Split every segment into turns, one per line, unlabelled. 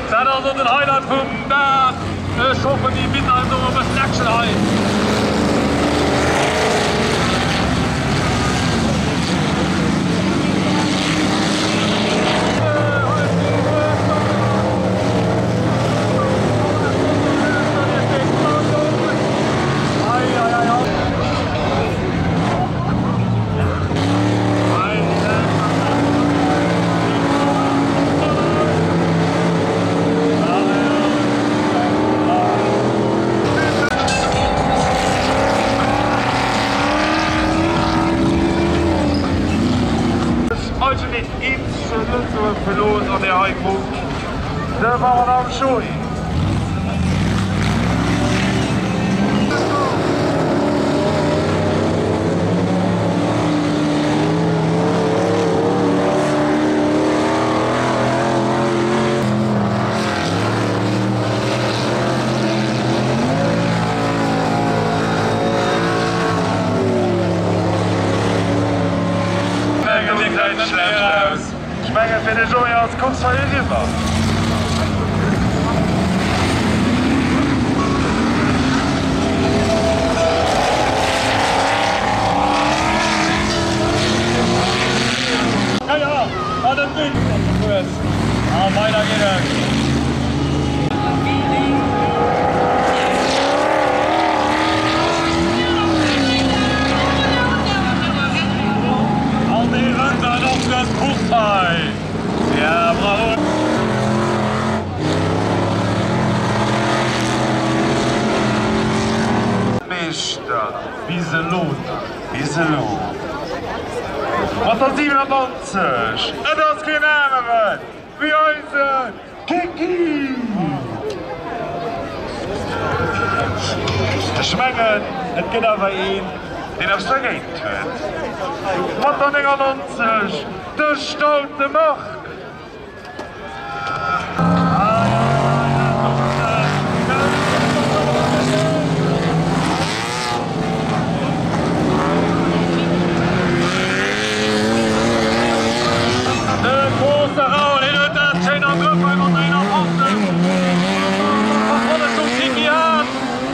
Dat is het highlight van daar. Schoppen die binnen door een selection high. Als je niet iets lukt verloren aan de highbook, dan gaan we nou showen. Schmecken für den Joey als kurz vor ihr rüber. Ja, hat ein Bild. Weiter geht er. Das Buchteil. Ja, bravo. Meister, Wieselot. Was hat 97? Und das kein anderer. Wie unser Kiki. Schmengen, es geht aber ihn, den aufs Vergehen tut. Was dann 99? Der stoute Macht! Der große Raul, in der Zehner Gruppe und einer Posten. Was soll es zum Kiki haben?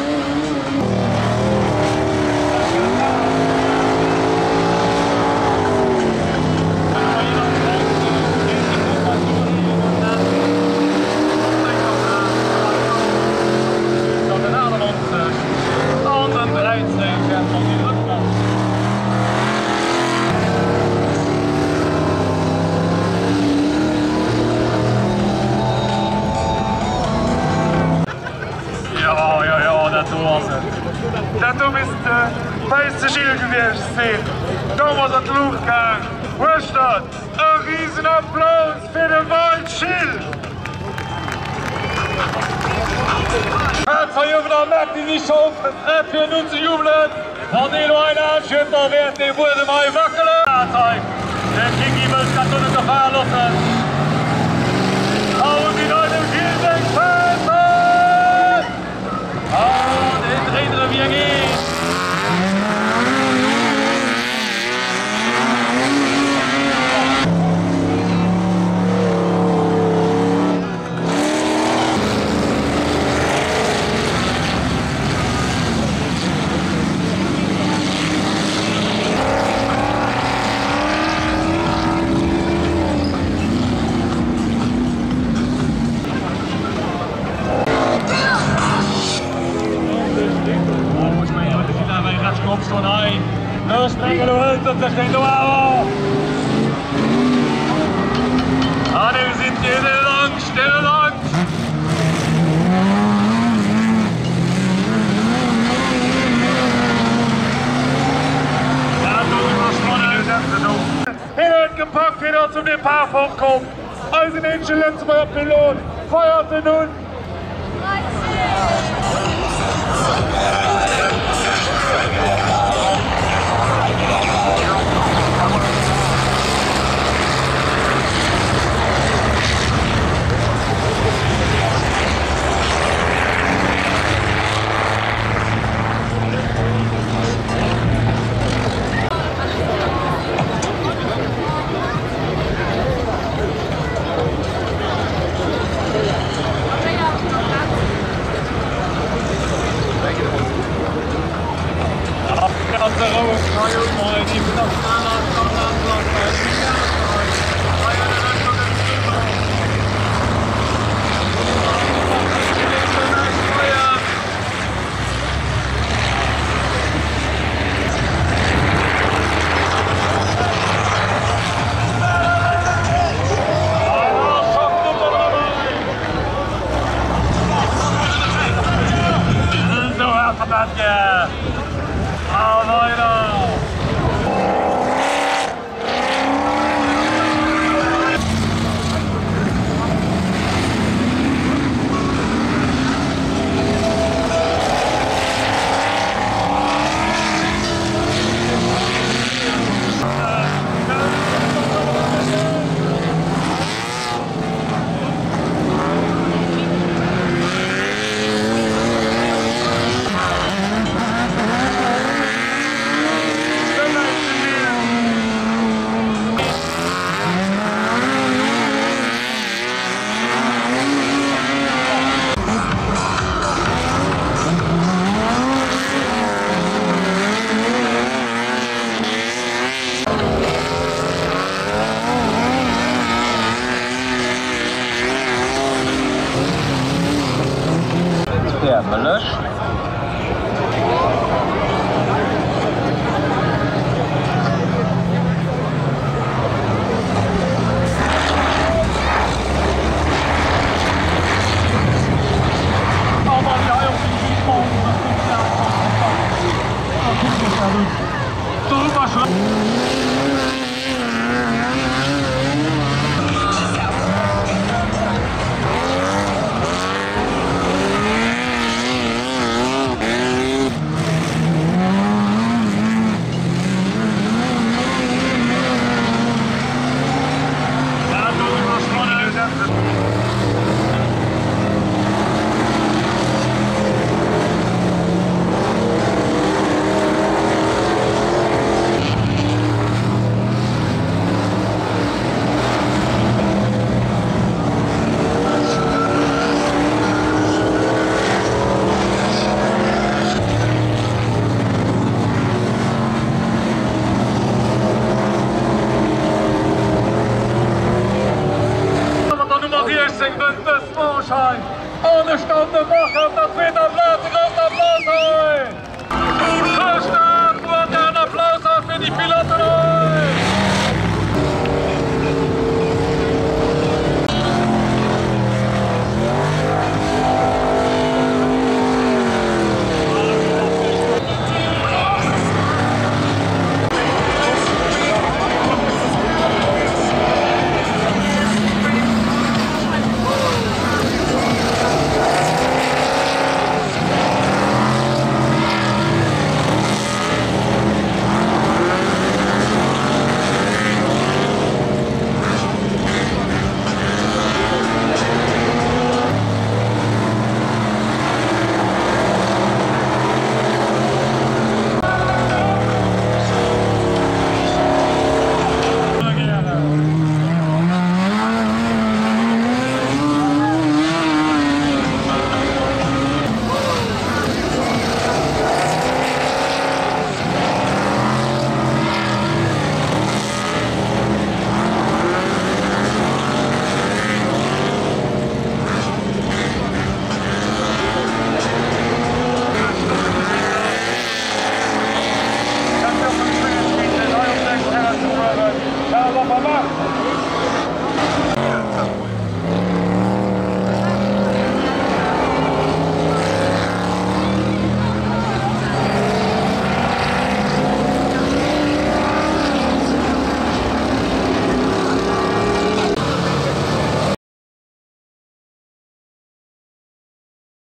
Dat is de beste Schild gewesen. Da was het Luchtgang. Wo ist das? Ein riesen Applaus für den Waldschild. Herzlich merkt die nicht auf, für nun zu jubeln. Van die Leute schütter werden, die wurde mal wackelen. Der Kiki will es gerade unter Gefahr lassen. Und die Leute im Schild sind fest. Und den Trainer wie er geht. Dat is geen douane. Ah, nu zit je er langs, er langs. Ja, dat doe ik wel spannend uit te doen. Heel erg gepakt weer als er weer paar voorkomt. Als een eentje lens maar op piloot. Feuer te doen.
werden löscht. Ohne Stunde machen, das wieder